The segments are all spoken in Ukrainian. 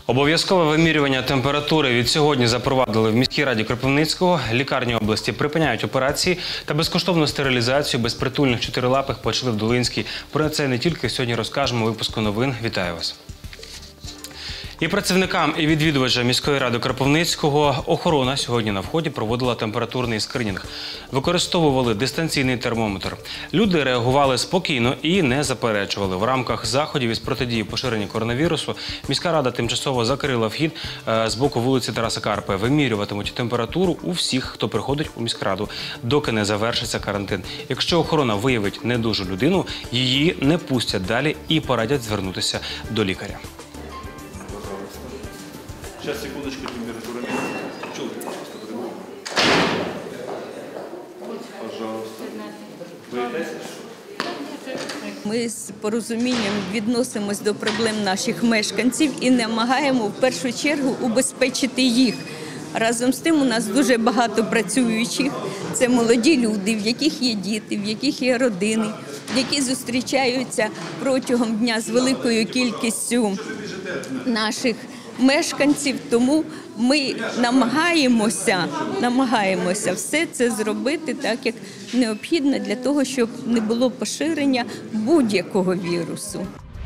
Обов'язкове вимірювання температури від сьогодні запровадили в міській раді Кропивницького. Лікарні області припиняють операції та безкоштовну стерилізацію безпритульних чотирилапих почали в Долинській. Про це не тільки сьогодні розкажемо у випуску новин. Вітаю вас. І працівникам, і відвідувачам міської ради Кропивницького охорона сьогодні на вході проводила температурний скринінг. Використовували дистанційний термометр. Люди реагували спокійно і не заперечували. В рамках заходів із протидії поширенню коронавірусу міська рада тимчасово закрила вхід з боку вулиці Тараса Карпи. Вимірюватимуть температуру у всіх, хто приходить у міськраду, доки не завершиться карантин. Якщо охорона виявить недужу людину, її не пустять далі і порадять звернутися до лікаря. Сейчас, секундочку, температура. Пожалуйста. Ми з порозумінням відносимось до проблем наших мешканців і намагаємо в першу чергу убезпечити їх. Разом з тим у нас дуже багато працюючих. Це молоді люди, в яких є діти, в яких є родини, які зустрічаються протягом дня з великою кількістю наших мешканців, тому ми намагаємося все це зробити так, як необхідно для того, щоб не було поширення будь-якого вірусу.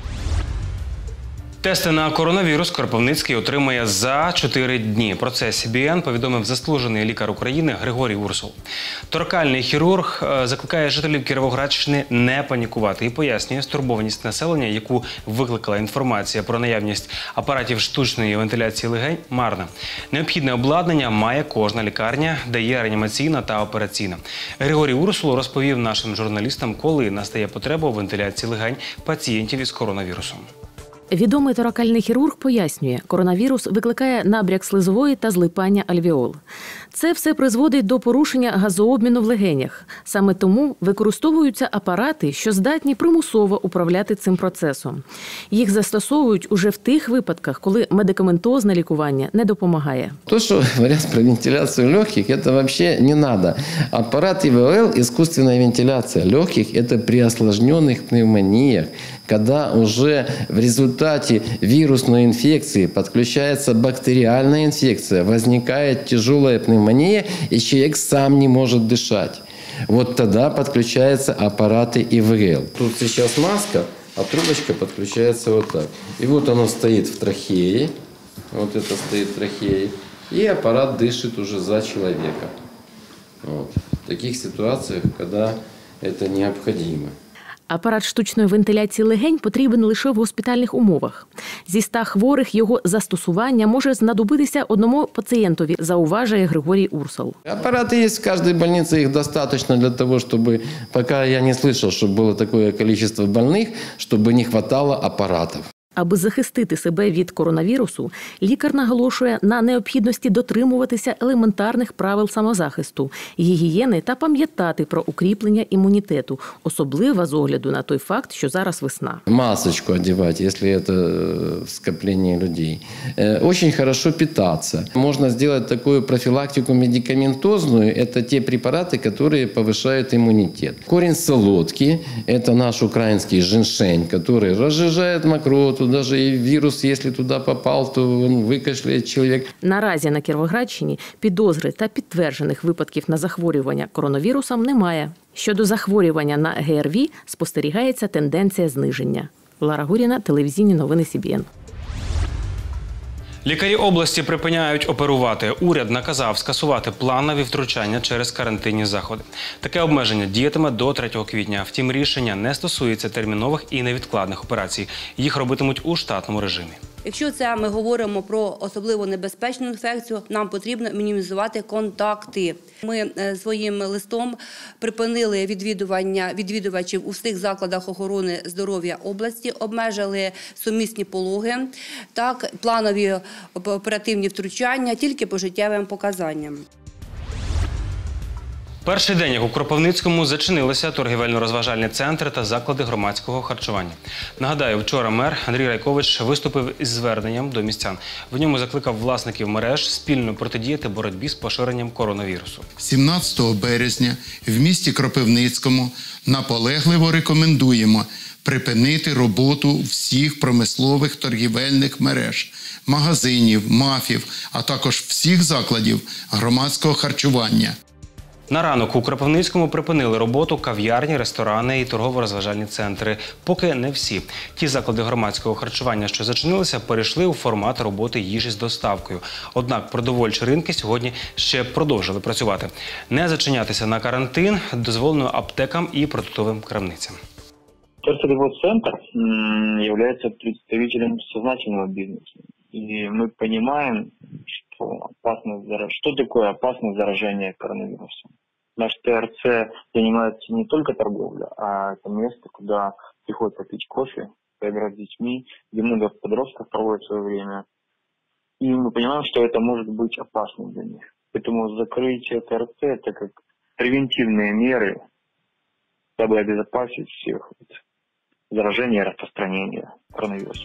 Тести на коронавірус Кропивницький отримає за 4 дні. Про це СБН повідомив заслужений лікар України Григорій Урсул. Торакальний хірург закликає жителів Кіровоградщини не панікувати і пояснює стурбованість населення, яку викликала інформація про наявність апаратів штучної вентиляції легень, марна. Необхідне обладнання має кожна лікарня, де є реанімаційна та операційна. Григорій Урсул розповів нашим журналістам, коли настає потреба у вентиляції легень пацієнтів із коронавірусом. Відомий торакальний хірург пояснює, коронавірус викликає набряк слизової та злипання альвеол. Це все призводить до порушення газообміну в легенях. Саме тому використовуються апарати, що здатні примусово управляти цим процесом. Їх застосовують уже в тих випадках, коли медикаментозне лікування не допомагає. То, что говорят про вентиляцию легких, это вообще не надо. Аппарат ИВЛ, искусственная вентиляция легких, это при осложненных пневмониях, когда уже в результате вирусной инфекции подключается бактериальная инфекция, возникает тяжелая пневмония, и человек сам не может дышать. Вот тогда подключаются аппараты ИВЛ. Тут сейчас маска, а трубочка подключается вот так. И вот оно стоит в трахее, вот это стоит в трахее, и аппарат дышит уже за человека. Вот. В таких ситуациях, когда это необходимо. Апарат штучної вентиляції легень потрібен лише в госпітальних умовах. Зі 100 хворих його застосування може знадобитися одному пацієнтові, зауважує Григорій Урсул. Аппараты есть в каждой больнице, их достаточно для того, чтобы, пока я не слышал, чтобы было такое количество больных, чтобы не хватало аппаратов. Аби захистити себе від коронавірусу, лікар наголошує на необхідності дотримуватися елементарних правил самозахисту, гігієни та пам'ятати про укріплення імунітету, особливо з огляду на той факт, що зараз весна. Масочку одевать, если это скопление людей. Очень хорошо питаться. Можно сделать такую профилактику медикаментозную. Это те препараты, которые повышают иммунитет. Корень солодки – это наш украинский женьшень, который разжижает мокроту. Даже и вирус, если туда попал, то он выкашляет человек. Наразі на Кіровоградщині підозри та підтверджених випадків на захворювання коронавірусом немає. Щодо захворювання на ГРВІ спостерігається тенденція зниження. Лара Гуріна, телевізійні новини СБН. Лікарі області припиняють оперувати. Уряд наказав скасувати планові втручання через карантинні заходи. Таке обмеження діятиме до 3 квітня. Втім, рішення не стосується термінових і невідкладних операцій. Їх робитимуть у штатному режимі. Якщо це ми говоримо про особливо небезпечну інфекцію, нам потрібно мінімізувати контакти. Ми своїм листом припинили відвідувачів у всіх закладах охорони здоров'я області, обмежили сумісні пологи, так, планові оперативні втручання тільки по життєвим показанням. Перший день, як у Кропивницькому, зачинилися торгівельно-розважальні центри та заклади громадського харчування. Нагадаю, вчора мер Андрій Райкович виступив із зверненням до містян. В ньому закликав власників мереж спільно протидіяти боротьбі з поширенням коронавірусу. 17 березня в місті Кропивницькому наполегливо рекомендуємо припинити роботу всіх промислових торгівельних мереж, магазинів, МАФів, а також всіх закладів громадського харчування. На ранок у Кропивницькому припинили роботу кав'ярні, ресторани і торгово-розважальні центри. Поки не всі. Ті заклади громадського харчування, що зачинилися, перейшли у формат роботи їжі з доставкою. Однак продовольчі ринки сьогодні ще продовжили працювати. Не зачинятися на карантин дозволено аптекам і продуктовим крамницям. Торговый центр является представителем сознательного бизнеса. И мы понимаем, что такое опасность заражения коронавирусом. Наш ТРЦ занимается не только торговлей, а это место, куда приходят попить кофе, поиграть с детьми, где много подростков проводят свое время. И мы понимаем, что это может быть опасным для них. Поэтому закрытие ТРЦ – это как превентивные меры, дабы обезопасить всех от заражения и распространения коронавируса.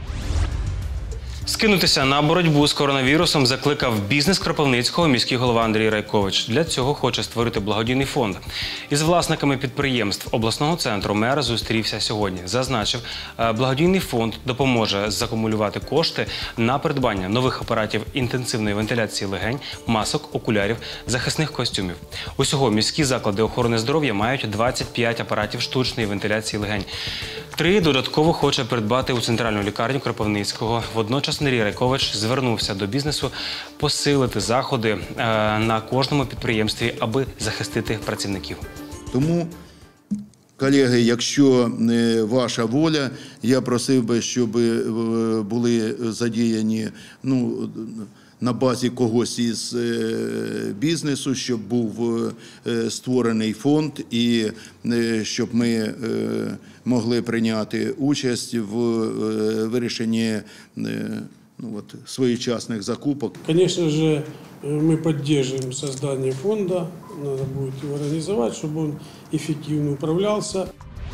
Скинутися на боротьбу з коронавірусом закликав бізнес Кропивницького міський голова Андрій Райкович. Для цього хоче створити благодійний фонд. Із власниками підприємств обласного центру мер зустрівся сьогодні. Зазначив, благодійний фонд допоможе закумулювати кошти на придбання нових апаратів інтенсивної вентиляції легень, масок, окулярів, захисних костюмів. Усього міські заклади охорони здоров'я мають 25 апаратів штучної вентиляції легень. 3 додатково хоче придбати у центральну лікарню Кропивницького. Водночас Андрій Райкович звернувся до бізнесу посилити заходи на кожному підприємстві, аби захистити працівників. Тому, колеги, якщо ваша воля, я просив би, щоб були задіяні на базі когось із бізнесу, щоб був створений фонд і щоб ми могли прийняти участь в вирішенні своєчасних закупок. Конечно же, мы поддерживаем создание фонда, надо будет его организовать, чтобы он эффективно управлялся.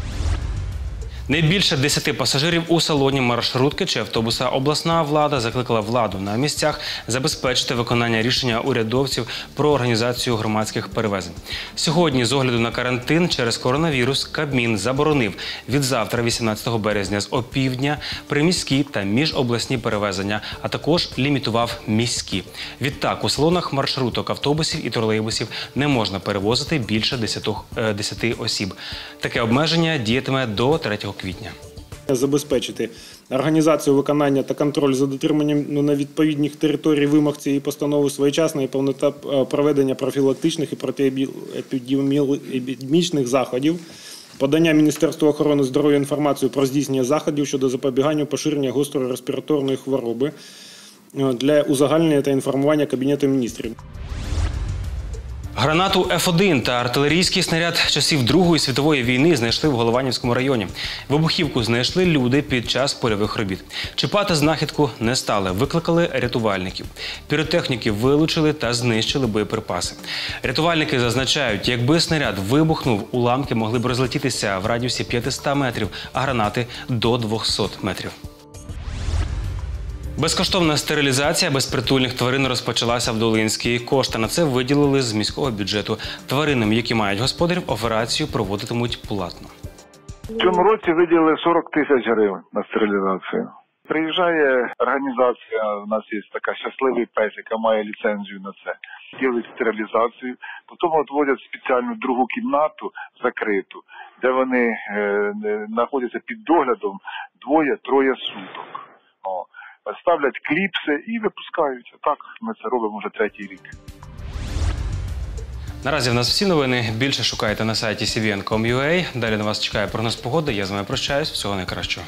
Не більше 10 пасажирів у салоні маршрутки чи автобуса. Обласна влада закликала владу на місцях забезпечити виконання рішення урядовців про організацію громадських перевезень. Сьогодні, з огляду на карантин через коронавірус, Кабмін заборонив від завтра, 18 березня, з опівдня приміські та міжобласні перевезення, а також лімітував міські. Відтак, у салонах маршруток, автобусів і тролейбусів не можна перевозити більше 10 осіб. Таке обмеження діятиме до 3 квітня. Забезпечити організацію виконання та контроль за дотриманням на відповідних територій вимог цієї постанови, своєчасне і повнота проведення профілактичних і протиепідемічних заходів, подання Міністерству охорони здоров'я інформацію про здійснення заходів щодо запобігання поширення гострої респіраторної хвороби для узагальнення та інформування Кабінету міністрів. Гранату F1 та артилерійський снаряд часів Другої світової війни знайшли в Голованівському районі. Вибухівку знайшли люди під час польових робіт. Чіпати знахідку не стали, викликали рятувальників. Піротехніки вилучили та знищили боєприпаси. Рятувальники зазначають, якби снаряд вибухнув, уламки могли б розлетітися в радіусі 500 метрів, а гранати – до 200 метрів. Безкоштовна стерилізація безпритульних тварин розпочалася в Долинській. Кошти на це виділили з міського бюджету. Тваринам, які мають господарів, операцію проводитимуть платно. В цьому році виділили 40 тисяч гривень на стерилізацію. Приїжджає організація, у нас є така «Щасливий пес», яка має ліцензію на це. Роблять стерилізацію, потім відводять спеціальну другу кімнату закриту, де вони знаходяться під доглядом 2-3 суток. Ставлять кліпси і випускають. Так ми це робимо вже 3-й рік. Наразі в нас всі новини. Більше шукайте на сайті cvn.com.ua. Далі на вас чекає прогноз погоди. Я з вами прощаюсь. Всього найкращого.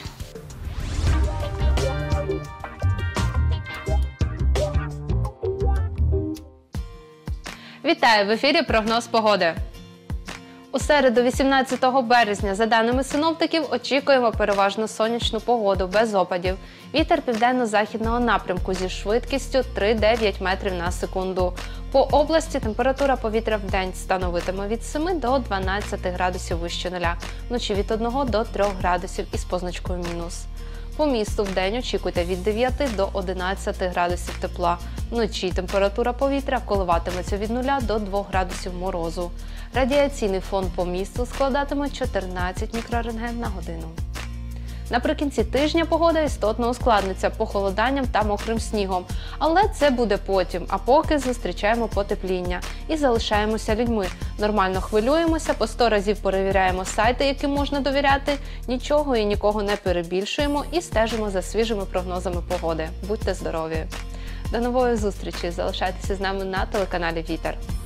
Вітаю! В ефірі прогноз погоди. У середу, 18 березня, за даними синоптиків, очікуємо переважно сонячну погоду, без опадів. Вітер південно-західного напрямку зі швидкістю 3-9 метрів на секунду. По області температура повітря в день становитиме від 7 до 12 градусів вище нуля, вночі від 1 до 3 градусів із позначкою мінус. По місту вдень очікуйте від 9 до 11 градусів тепла. Вночі температура повітря коливатиметься від 0 до 2 градусів морозу. Радіаційний фон по місту складатиме 14 мікрорентген на годину. Наприкінці тижня погода істотно ускладниться похолоданням та мокрим снігом. Але це буде потім, а поки зустрічаємо потепління і залишаємося людьми. Нормально хвилюємося, по 100 разів перевіряємо сайти, яким можна довіряти, нічого і нікого не перебільшуємо і стежимо за свіжими прогнозами погоди. Будьте здорові! До нової зустрічі! Залишайтеся з нами на телеканалі Вітер.